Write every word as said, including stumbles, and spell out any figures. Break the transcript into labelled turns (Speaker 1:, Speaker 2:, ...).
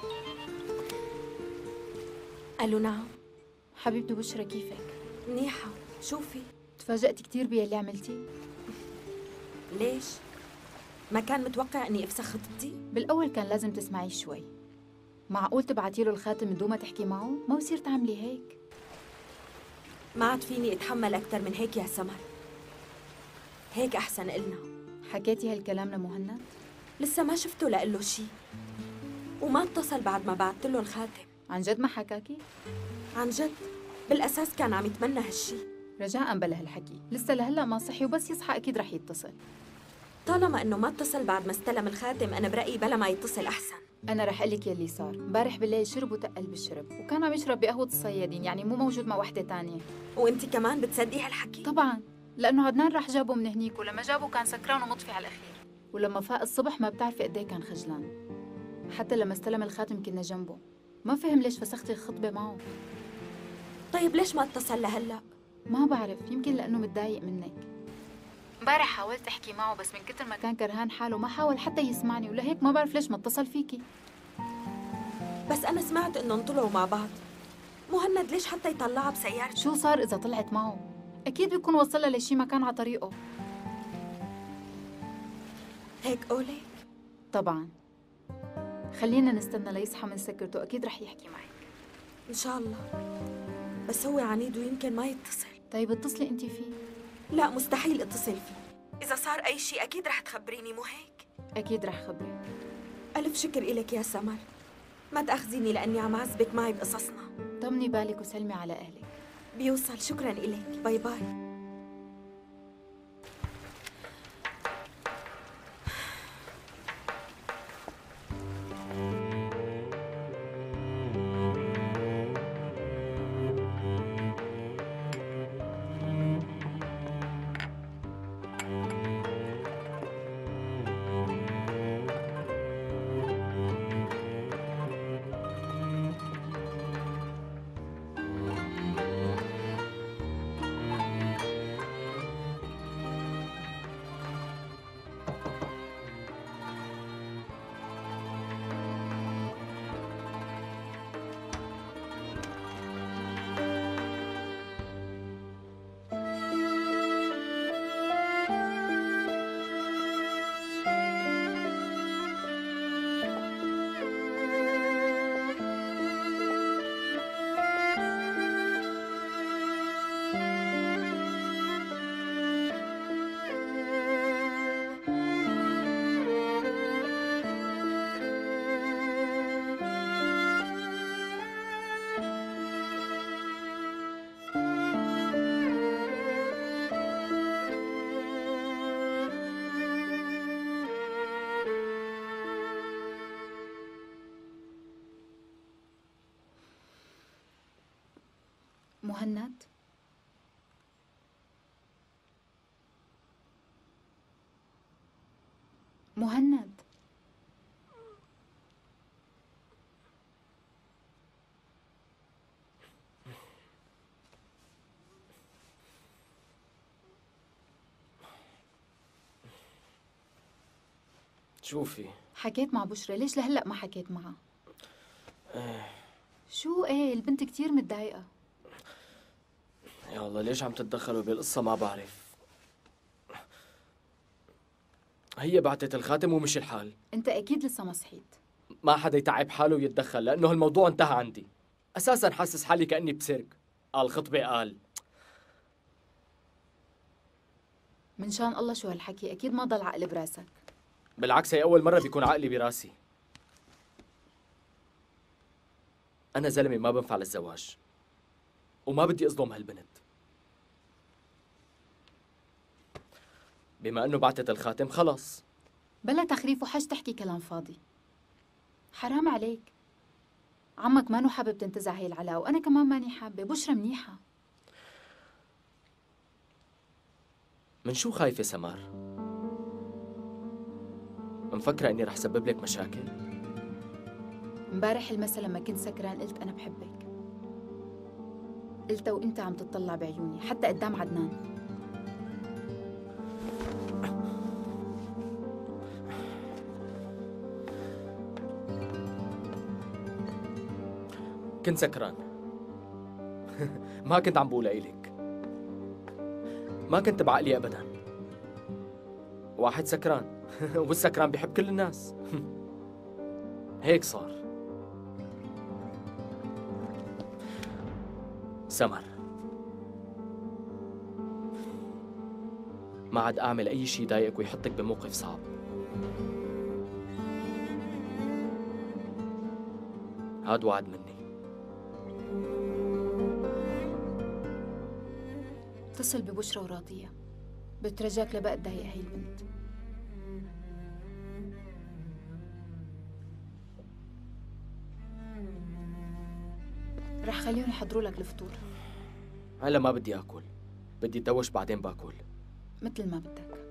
Speaker 1: الو نعم.
Speaker 2: حبيبتي بشرى كيفك؟
Speaker 1: منيحة. شوفي،
Speaker 2: تفاجأت كثير باللي عملتيه.
Speaker 1: ليش؟ ما كان متوقع اني افسخ خطبتي؟
Speaker 2: بالأول كان لازم تسمعي شوي. معقول تبعتي له الخاتم من دون ما تحكي معه؟ ما بصير تعملي هيك.
Speaker 1: ما عاد فيني اتحمل اكثر من هيك يا سمر. هيك احسن إلنا.
Speaker 2: حكيتي هالكلام لمهند؟
Speaker 1: لسه ما شفته لقله شيء، وما اتصل بعد ما بعثت له الخاتم.
Speaker 2: عن جد ما حكاكي؟
Speaker 1: عن جد، بالاساس كان عم يتمنى هالشي.
Speaker 2: رجاء بلا هالحكي، لسه لهلا ما صحي وبس يصحى اكيد رح يتصل.
Speaker 1: طالما انه ما اتصل بعد ما استلم الخاتم، انا برأيي بلا ما يتصل احسن.
Speaker 2: انا رح اقول لك يلي صار. امبارح بالليل شرب وتقل بالشرب، وكان عم يشرب بقهوه الصيادين، يعني مو موجود مع وحده تانية.
Speaker 1: وانت كمان بتصدقي هالحكي؟
Speaker 2: طبعا، لانه عدنان راح جابه من هنيك، ولما جابه كان سكران ومطفي على الاخير. ولما فاق الصبح ما بتعرفي قد ايه كان خجلان. حتى لما استلم الخاتم كنا جنبه، ما فهم ليش فسختي الخطبه معه.
Speaker 1: طيب ليش ما اتصل لهلا؟
Speaker 2: ما بعرف، يمكن لانه متضايق منك. امبارح حاولت احكي معه بس من كتر ما كان كرهان حاله ما حاول حتى يسمعني، ولهيك ما بعرف ليش ما اتصل فيكي.
Speaker 1: بس انا سمعت انهم طلعوا مع بعض. مهند ليش حتى يطلعها بسيارته؟
Speaker 2: شو صار اذا طلعت معه؟ اكيد بيكون وصلها لشي مكان على طريقه.
Speaker 1: هيك قولك؟
Speaker 2: طبعا. خلينا نستنى ليصحى من سكرته، اكيد رح يحكي معك.
Speaker 1: ان شاء الله. بس هو عنيد ويمكن ما يتصل.
Speaker 2: طيب اتصلي انت فيه.
Speaker 1: لا مستحيل اتصل فيه. اذا صار اي شيء اكيد رح تخبريني، مو هيك؟
Speaker 2: اكيد رح خبرك.
Speaker 1: الف شكر إلك يا سمر. ما تاخذيني لاني عم اعذبك معي بقصصنا.
Speaker 2: طمني بالك وسلمي على اهلك.
Speaker 1: بيوصل. شكرا إلك. باي باي.
Speaker 2: مهند؟ مهند؟
Speaker 3: شوفي،
Speaker 2: حكيت مع بشرى، ليش لهلا ما حكيت معها؟
Speaker 3: ايه.
Speaker 2: شو ايه؟ البنت كتير متضايقة.
Speaker 3: يا الله ليش عم تتدخلوا بالقصة ما بعرف. هي بعتت الخاتم ومشي الحال.
Speaker 2: انت اكيد لسه ما صحيت.
Speaker 3: ما حدا يتعب حاله ويتدخل لأنه الموضوع انتهى عندي. أساساً حاسس حالي كأني بسرق. قال خطبة قال.
Speaker 2: من شان الله شو هالحكي، اكيد ما ضل عقل براسك.
Speaker 3: بالعكس هي أول مرة بيكون عقلي براسي. أنا زلمة ما بنفع للزواج، وما بدي أظلم هالبنت. بما أنه بعتت الخاتم خلص.
Speaker 2: بلا تخريف وحش تحكي كلام فاضي. حرام عليك. عمك مانو حابب تنتزع هي العلاقة، وأنا كمان ماني حابة. بشرى منيحة.
Speaker 3: من شو خايفة سمار؟ مفكرة إني رح سبب لك مشاكل؟
Speaker 2: امبارح المسا لما كنت سكران قلت أنا بحبك. قلتها وأنت عم تطلع بعيوني حتى قدام عدنان.
Speaker 3: كنت سكران. ما كنت عم بقولها إلك. ما كنت بعقلي أبدا. واحد سكران والسكران بيحب كل الناس. هيك صار. سمر، ما عاد أعمل أي شيء يضايقك ويحطك بموقف صعب. هاد وعد مني.
Speaker 2: اتصل ببشرى وراضية، بترجاك لبقى تضايق هي البنت. رح خليهم يحضروا لك الفطور.
Speaker 3: هلا ما بدي آكل، بدي أتدوش بعدين باكل.
Speaker 2: مثل ما بدك.